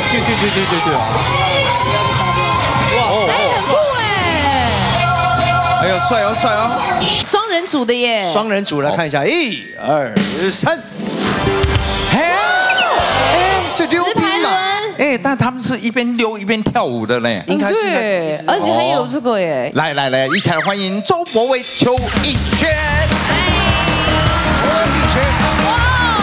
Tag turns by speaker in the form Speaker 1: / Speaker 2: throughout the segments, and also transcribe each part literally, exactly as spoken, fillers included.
Speaker 1: 对对对对对对。哇，
Speaker 2: 哎，很酷哎！
Speaker 1: 哎呦，帅哦帅哦！
Speaker 2: 双人组的耶。
Speaker 3: 双人组来看一下，一、二、三。
Speaker 1: 哎，
Speaker 3: 这溜冰嘛。
Speaker 1: 哎，但他们是一边溜一边跳舞的呢，
Speaker 3: 应该是，
Speaker 2: 而且还有这个耶！
Speaker 1: 来来来，一起来欢迎周柏伟、邱颖轩。
Speaker 3: 邱颖轩，哇！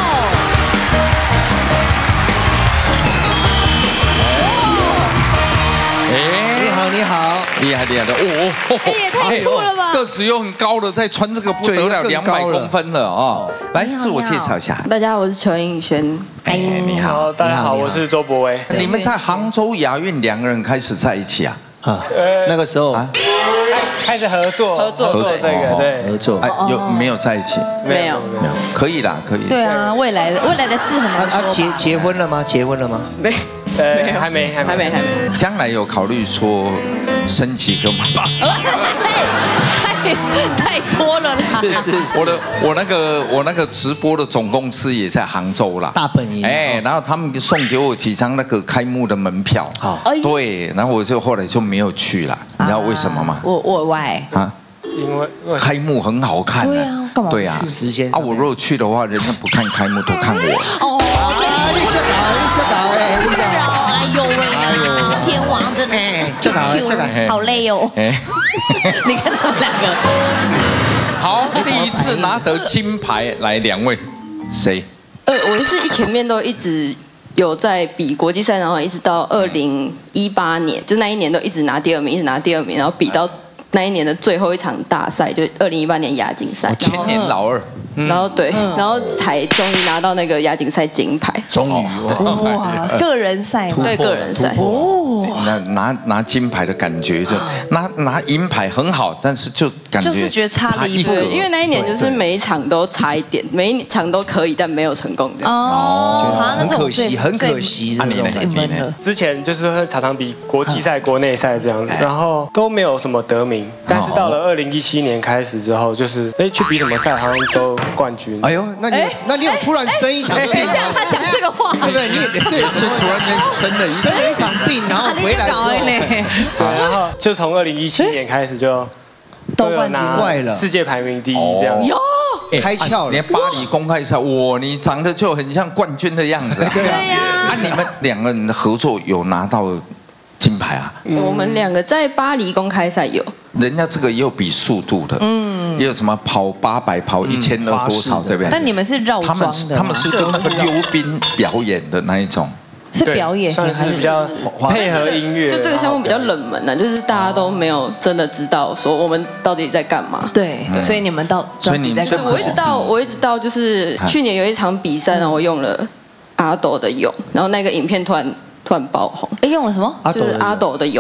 Speaker 3: 哎，你好，你好，
Speaker 1: 厉害厉害的哦！
Speaker 2: 哎，也太酷了吧！
Speaker 1: 个子又很高的，再穿这个不得了，两百公分了啊！来，自我介绍一下。
Speaker 4: 大家好，我是邱颖轩。
Speaker 1: 哎，你好，
Speaker 5: 大家好，我是周柏威。
Speaker 1: 你们在杭州亚运两个人开始在一起啊？
Speaker 3: 啊，那个时候啊，
Speaker 5: 开始合作，
Speaker 4: 合作
Speaker 5: 合作这个对，
Speaker 3: 合作。
Speaker 1: 哎，有没有在一起？
Speaker 4: 没有，
Speaker 1: 没有，可以啦，可以。
Speaker 2: 对啊，未来的未来的事很难说。
Speaker 3: 结结婚了吗？结婚了吗？
Speaker 4: 没，
Speaker 5: 呃，还没，还没，
Speaker 4: 还没，还没。
Speaker 1: 将来有考虑说升级个吗？
Speaker 2: 太太多了啦！
Speaker 3: 是是是。
Speaker 1: 我的我那个我那个直播的总公司也在杭州啦，
Speaker 3: 大本营。
Speaker 1: 哎，然后他们送给我几张那个开幕的门票。好，对，然后我就后来就没有去了，你知道为什么吗？
Speaker 2: 我我歪
Speaker 1: 啊，
Speaker 5: 因为
Speaker 1: 开幕很好看。
Speaker 2: 对啊，干嘛？
Speaker 1: 对啊，
Speaker 3: 时间
Speaker 1: 啊，我如果去的话，人家不看开幕，都看我。
Speaker 2: 哦，
Speaker 3: 你这搞，你这搞，哎，你这搞。
Speaker 2: 哎呦喂！天王真的，
Speaker 3: 哎，这搞，这搞，
Speaker 2: 好累哦。你看他们两个。
Speaker 1: 好，第一次拿得金牌，来两位，谁？
Speaker 4: 呃，我是前面都一直有在比国际赛，然后一直到二零一八年，就那一年都一直拿第二名，一直拿第二名，然后比到那一年的最后一场大赛，就二零一八年亚锦赛。
Speaker 1: 千年老二。
Speaker 4: 然后对，然后才终于拿到那个亚锦赛金牌。
Speaker 3: 终于
Speaker 2: 哇，个人赛
Speaker 4: 对个人赛。
Speaker 1: 哦，那拿拿金牌的感觉就拿拿银牌很好，但是就感觉
Speaker 2: 就是觉得差了一步，
Speaker 4: 因为那一年就是每一场都差一点，每一场都可以，但没有成功这样。
Speaker 2: 哦，
Speaker 3: 很可惜，很可惜。
Speaker 1: 那你呢？
Speaker 5: 之前就是会常常比国际赛、国内赛这样子，然后都没有什么得名。但是到了二零一七年开始之后，就是哎去比什么赛好像都冠军。
Speaker 3: 哎呦，那你那你有突然生一场病？
Speaker 2: 等一下，他讲这个话，
Speaker 3: 对不对？你
Speaker 1: 这是突然间生了一
Speaker 3: 生了一场病，然后回来之后，
Speaker 5: 对，然后就从二零一七年开始就
Speaker 2: 都冠军
Speaker 3: 怪了，
Speaker 5: 世界排名第一这样。
Speaker 2: 哟，
Speaker 3: 开窍了。
Speaker 1: 连巴黎公开赛，哇，你长得就很像冠军的样子。
Speaker 2: 对呀。
Speaker 1: 啊，你们两个人的合作有拿到金牌啊？
Speaker 4: 我们两个在巴黎公开赛有。
Speaker 1: 人家这个也有比速度的，嗯，也有什么跑八百、跑一千二多少，对不对？
Speaker 2: 但你们是绕桩的，
Speaker 1: 他们是跟那个溜冰表演的那一种，
Speaker 2: 是表演型还是
Speaker 5: 比较配合音乐？
Speaker 4: 就这个项目比较冷门呢，就是大家都没有真的知道说我们到底在干嘛。
Speaker 2: 对，所以你们到
Speaker 1: 所以你们
Speaker 4: 是我一直到我一直到就是去年有一场比赛，然后我用了阿斗的泳，然后那个影片突然突然爆红。
Speaker 2: 哎，用了什么？
Speaker 4: 就是阿斗的泳。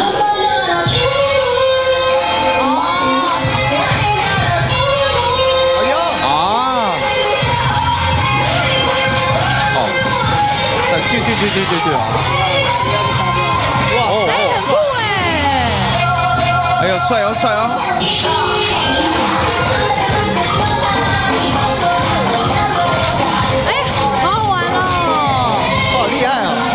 Speaker 1: 对对对对对对！
Speaker 2: 哇，哎，很酷哎！
Speaker 1: 哎呦，帅哦帅哦！
Speaker 2: 哎，好好玩哦！
Speaker 3: 好厉害哦！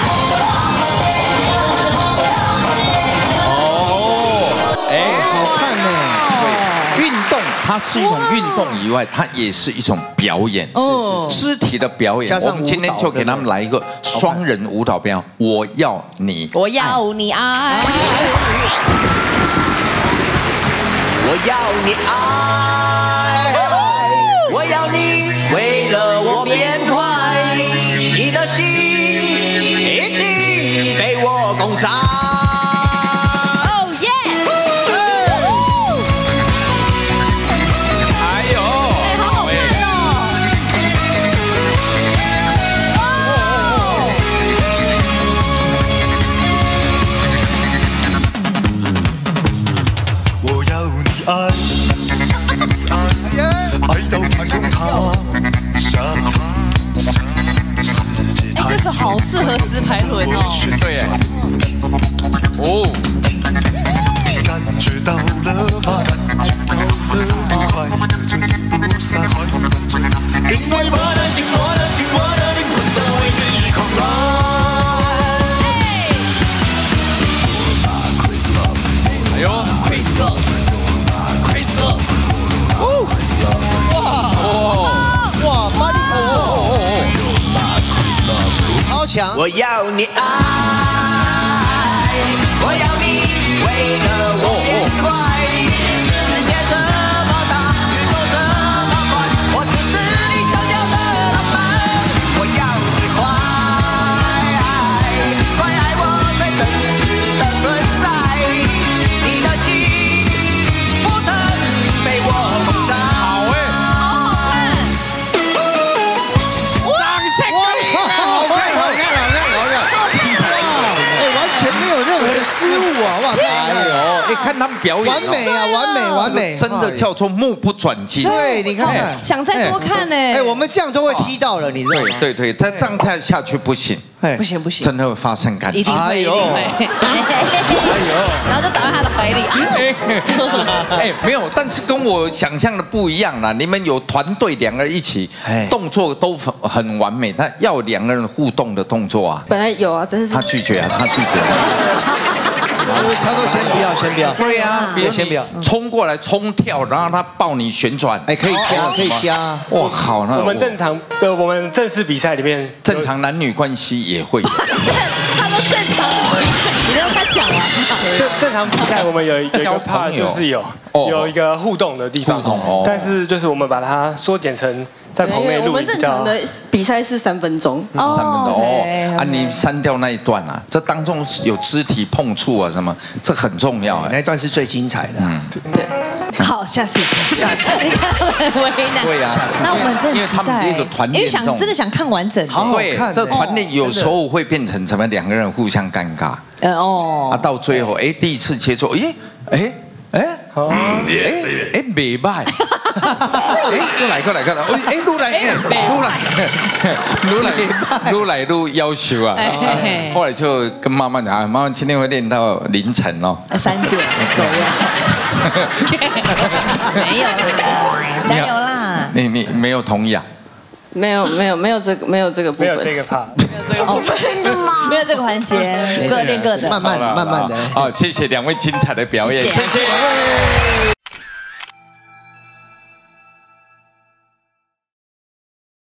Speaker 1: 哦，哎，
Speaker 3: 好看呢。
Speaker 1: 对，运动它是一种运动以外，它也是一种表演，是是肢体的表演。我们今天就给他们来一个双人舞蹈表演。我要你，
Speaker 2: 我要你爱，
Speaker 6: 我要你爱，我要你为了我变坏，你的心一定被我攻占。
Speaker 2: 哎，这首好适合直排轮哦。
Speaker 1: 对耶。哦。
Speaker 6: 你感觉到了吗？愉快的追不散，因为我的心，我的情，我的灵魂都为你狂乱。
Speaker 3: 强。
Speaker 6: 我要你爱，我要你为了我变快。世界这么大，宇宙这么宽，我只是你想要的浪漫。我要你快，快爱我最真实的存在。你的心不曾被我封藏。
Speaker 1: 好哎，
Speaker 3: 好看，好看，好看，好看，精彩！哎，完全没有任何的失误啊！哇，太厉害了！
Speaker 1: 哎，看他们表演，
Speaker 3: 完美啊，完美，完美，
Speaker 1: 真的叫做目不转睛。
Speaker 3: 对，你看看，
Speaker 2: 想再多看呢。
Speaker 3: 哎，我们这样都会踢到了，你知道吗？
Speaker 1: 对对对，再这样下下去不行，
Speaker 2: 不行不行，
Speaker 1: 真的会发生感情。
Speaker 2: 一定会，一定会。哎呦，然后就倒在他的怀里。
Speaker 1: 哎，没有，但是跟我想象的不一样啦。你们有团队两个人一起，动作都很完美，他要两个人互动的动作啊。
Speaker 4: 本来有啊，但是
Speaker 1: 他拒绝啊，他拒绝。
Speaker 3: 他都先不要，先不要。
Speaker 1: 对啊，别
Speaker 3: 先不要，
Speaker 1: 冲过来冲跳，然后他抱你旋转。
Speaker 3: 哎，可以加，可以加。
Speaker 1: 哇，好，那
Speaker 5: 我们正常的，我们正式比赛里面，
Speaker 1: 正常男女关系也会有。
Speaker 2: 他都正常比赛，你让他讲完嘛。
Speaker 5: 正正常比赛我们有有一个 part 就是有有一个互动的地方，但是就是我们把它缩减成在棚内录。
Speaker 4: 我们正常的比赛是三分钟，
Speaker 1: 三分钟哦啊，你删掉那一段啊，这当中有肢体碰触啊什么，这很重要。
Speaker 3: 那一段是最精彩的。嗯，
Speaker 4: 对。
Speaker 2: 好，下次，下次，你看他们很为难。
Speaker 1: 对呀，
Speaker 2: 那我们真
Speaker 1: 因为他们这个团练，
Speaker 2: 因为想真的想看完整。
Speaker 3: 好好看，
Speaker 1: 这团练有时候会变成什么？两个人互相尴尬。
Speaker 2: 呃哦。
Speaker 1: 啊，到最后，哎，第一次接触，哎，哎。哎，哎哎，未歹，哎，过来过来过来，哎，愈来哎，愈来，愈来愈来愈要求啊！后来就跟妈妈讲，妈妈今天会练到凌晨哦，
Speaker 2: 三点左右。没有啦，加油啦！
Speaker 1: 你你没有同意啊？
Speaker 4: 没有没有没有这个没有这个部分，
Speaker 5: 没有这个 part，
Speaker 2: 没有这个环节，各练各的，
Speaker 3: 慢慢的慢慢的。
Speaker 1: 好，谢谢两位精彩的表演，谢谢。